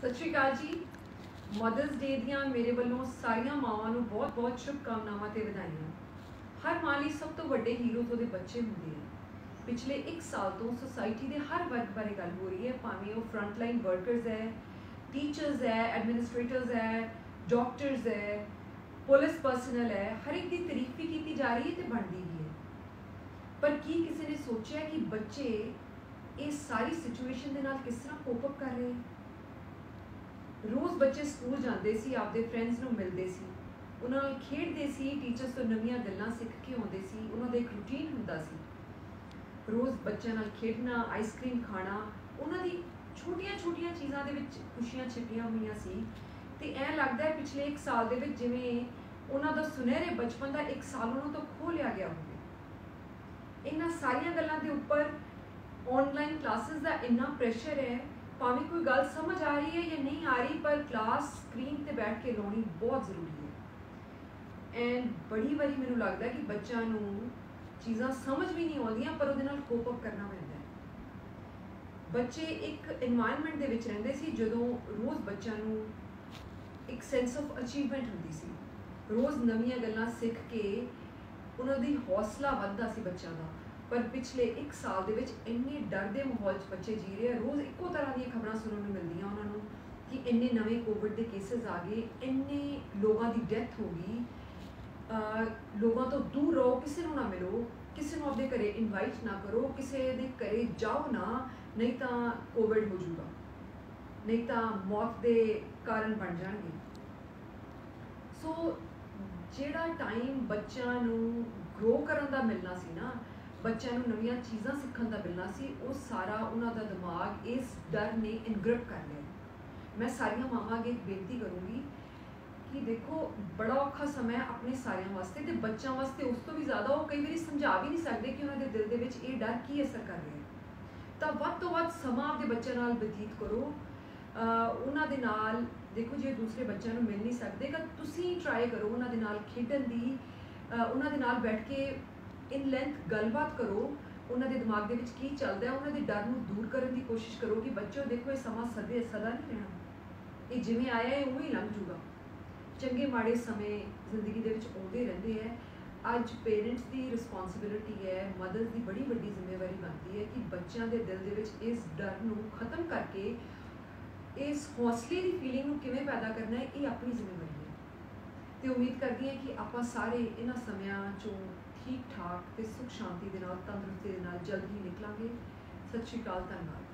सत श्री अकाल जी। Mother's day दियां मेरे वालों सारिया मावां नूं बहुत बहुत शुभकामनावां ते वधाइयां। हर मां लई सब तो वड्डे हीरो तो बच्चे होंदे हैं। पिछले 1 साल तो सोसाइटी के हर वर्ग बारे गल हो रही है, भावें वो फ्रंटलाइन वर्कर्स है, टीचर्स है, एडमिनिस्ट्रेटर्स है, डॉक्टर्स है, पुलिस पर्सनल है, हर एक की तारीफ भी की जा रही है तो बनती भी है। पर की किसी ने सोचा कि बच्चे इस सारी सिचुएशन के नाल किस तरह कोप अप कर रहे हैं। रोज़ बच्चे स्कूल जाते सी, आपदे फ्रेंड्स नूं मिलते सी, उन्हां नाल खेडदे सी, टीचर्स तो नवीं गल्लां सीख के आउंदे सी, उन्हां दा एक रूटीन हुंदा सी। रोज़ बच्चों नाल खेडना, आइसक्रीम खाना, उन्हां दी छोटियां छोटियां चीज़ां दे विच खुशियां छिपियां हुईयां सी। ते ऐ लगदा है पिछले 1 साल दे विच जिवें उन्हां दा सुनहरे बचपन दा 1 साल उन्हां तो खो लिया गया होवे। इन्हां सारियां गल्लां दे उपर ऑनलाइन क्लासेस दा इन्ना प्रेशर है, भावें कोई गल समझ आ रही है या नहीं आ रही, पर क्लास स्क्रीन पर बैठ के लानी बहुत जरूरी है। एंड बड़ी बारी मैनूं लगता है कि बच्चों नूं चीज़ां समझ भी नहीं आउंदियां, पर उहदे नाल कोप अप करना पैंदा है। बच्चे एक एनवायरनमेंट दे विच रहिंदे सी जदों रोज़ बच्चों नूं एक सेंस ऑफ अचीवमेंट हुंदी सी, रोज़ नवीं गल्लां सीख के उन्हां दी हौसला वधदा सी बच्चों का। पर पिछले 1 साल दे विच इन्ने डर के माहौल च बच्चे जी रहे हैं। रोज़ एको तरह दी खबरां सुनने को मिलदियां उन्हां नूं कि इन्ने नवे कोविड के केसेस आ गए, इन्ने लोगों की डेथ हो गई। लोगों तो दूर रहो, किसी को ना मिलो, किसी को अपने घरे इनवाइट ना करो, किसी के घरे जाओ ना, नहीं तो कोविड हो जाऊगा, नहीं तो मौत के कारण बन जाएंगे। सो जिहड़ा टाइम बच्चों ग्रो करन दा मिलना सी ना, बच्चों नवीं चीज़ां सीखण दा मिलना सी, वो सारा उन्हां दा दिमाग इस डर ने इनग्रिप कर लिया। मैं सारिया मावां अगे एक बेनती करूँगी कि देखो बड़ा औखा समय अपने सारिਆਂ वास्ते ते बच्चों वास्ते उस तो भी ज़्यादा। वो कई बार समझा भी नहीं सकते कि उन्होंने दिल दे विच ये डर की असर कर रहा है। तो वध तो वध समा आपके बच्चों नाल बतीत करो। उन्हां दे नाल देखो जे दूसरे बच्चों को मिल नहीं सकते तो तुसीं ट्राई करो उन्हां दे नाल खेडण दी, उन्हां दे नाल बैठ के इन लेंथ गलबात करो। उन्होंने दिमाग के विच की चलता है, उन्होंने डर को दूर करने की कोशिश करो कि बच्चों देखो ये समा सदा नहीं रहना, ये जिमें आया है उवें ही लंघ जूगा। चंगे माड़े समय जिंदगी दे विच आउंदे रहंदे है। अज पेरेंट्स की रिस्पोंसिबिलिटी है, मदर्स की बड़ी वड्डी जिम्मेवारी बनती है कि बच्चों के दिल दे विच इस डर को खत्म करके इस हौसले की फीलिंग को किवें पैदा करना है, ये अपनी जिम्मेवारी है। तो उम्मीद करती हैं कि आप सारे इन्हां समयां चों ठीक ठाक ते सुख शांति दे नाल, तंदुरुस्ती दे नाल जल्द ही निकलांगे। सत श्री अकाल, धन्यवाद।